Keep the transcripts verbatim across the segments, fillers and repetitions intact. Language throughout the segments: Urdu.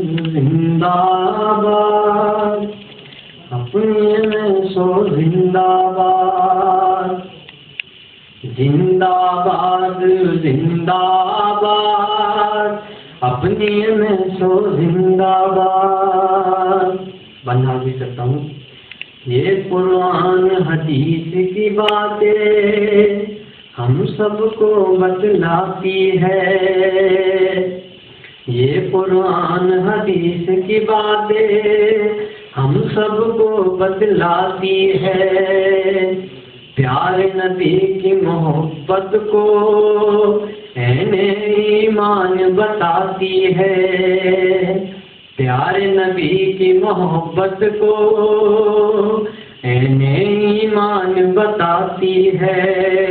زندہ باد، اپنے میں سو زندہ باد، زندہ باد زندہ باد، اپنے میں سو زندہ باد۔ بندہ بھی کرتا ہوں، یہ قرآن حدیث کی باتیں ہم سب کو بتلاتی ہے، یہ قرآن حدیث کی باتیں ہم سب کو بتلاتی ہے، پیارے نبی کی محبت کو عین ایمان بتاتی ہے، پیارے نبی کی محبت کو عین ایمان بتاتی ہے،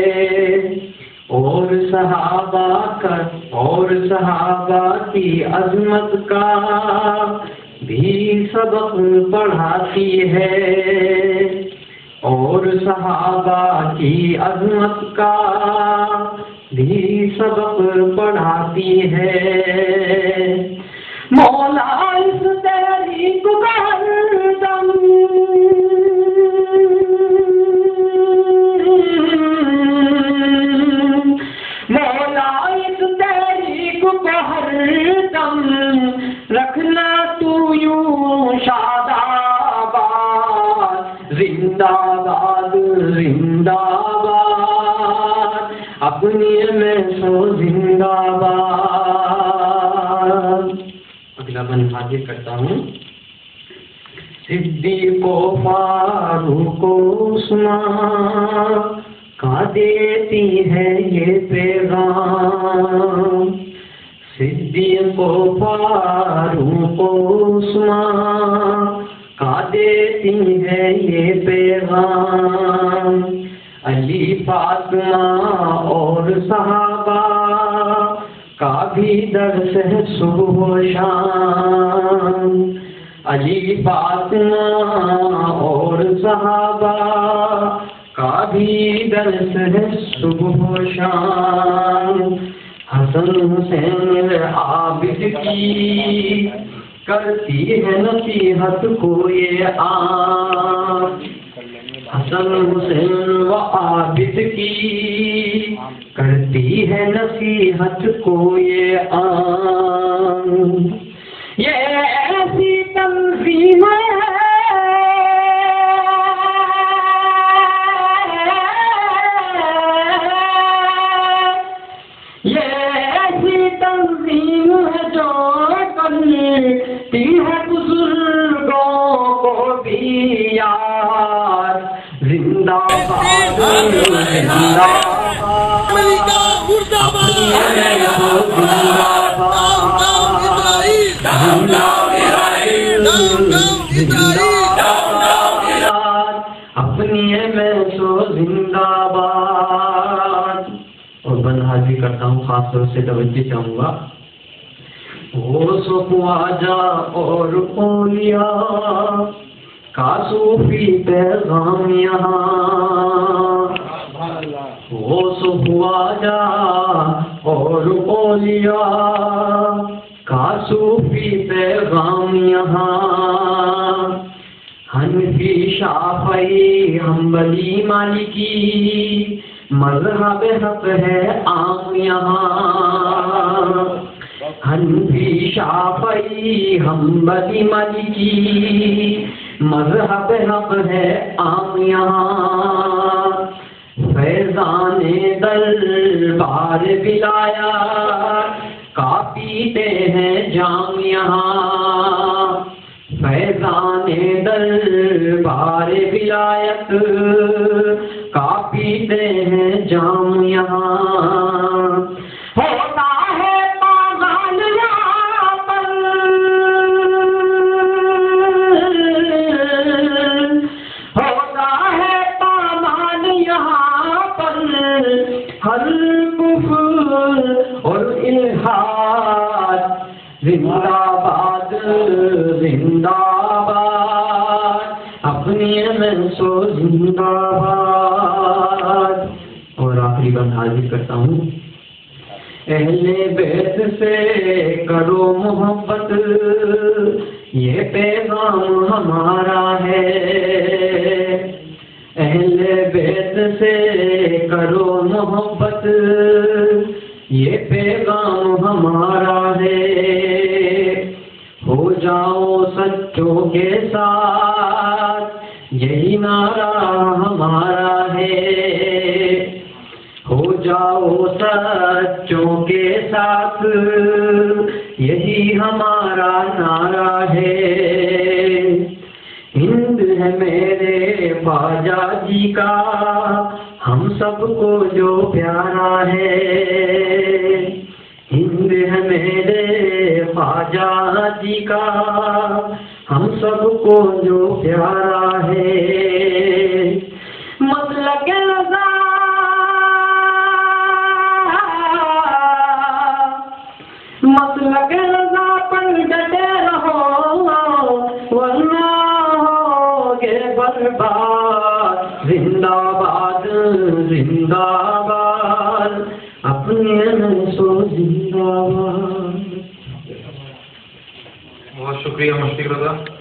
اور صحابہ کا اور صحابہ کی عظمت کا بھی سبق پڑھاتی ہے، اور صحابہ کی عظمت کا بھی سبق پڑھاتی ہے، مولا اس تحریک کا ہر دم مولا اس تحریک کو ہر دم رکھنا تو یوں شاد آباد، زندہ باد زندہ باد، اپنی میں سو زندہ باد۔ اگلا بند حاضر کرتا ہوں، صدیق و فاروق و عثمان کا دیتی ہے یہ پیغام، صدیق و فاروق و عثمان کا دیتی ہے یہ پیغام، علی فاطمہ اور صحابہ کا بھی درس ہے صبح و شام، علی فاطمہ اور صحابہ کا بھی درس ہے صبح و شام، حسن حسین عابد کی کرتی ہے نصیحت کو یہ عام، حسن حسین و عابد کی کرتی ہے نصیحت کو یہ عام، یہ ایسی تنظیم ہے یہ ایسی تنظیم ہے جو کرتی ہے بزرگوں کو بھی یاد، زندہ باد زندہ اپنی میں سو زندہ باد۔ اور بند حاضر کرتا ہوں، خاص طور سے توجہ چاہوں گا، وہ سو خواجہ اور اولیاء کا صوفی پیغام یہاں، وہ سو خواجہ اور اولیاء کا صوفی پیغام یہاں، حنفی شافعی حنبلی مالکی مذہب حق ہے عام یہاں، حنفی شافعی حنبلی مالکی مذہب حق ہے عام یہاں، فیضان دربار ولایات کا پیتے ہیں جام یہاں، فیضان دربار ولایت کا پیتے ہیں جام یہاں، ہوتا ہے پاگل یہاں پر ہوتا ہے پاگل یہاں پر ہر کفر اور الحاد، زندہ باد زندہ باد، اپنی میں سو زندہ باد۔ اور آخری بات حاضر کرتا ہوں، اہل بیت سے کرو محبت، یہ پیغام ہمارا ہے، اہل بیت سے کرو محبت، یہ پیغام ہمارا ہے، ہو جاؤ سچوں کے ساتھ، یہی نعرہ ہمارا ہے، ہو جاؤ سچوں کے ساتھ، یہی ہمارا نعرہ ہے، ہند ہے میرے خواجہ جی کا ہم سب کو جو پیارا ہے، ہند ہے میرے خواجہ جی کا ہم سب کو جو پیارا ہے، مسلک رضا مسلک رضا پر ڈٹے رہو ورنہ ہوگے برباد، زندہ باد زندہ باد اپنے سو زندہ باد۔ بہت شکریہ مشفق رضا۔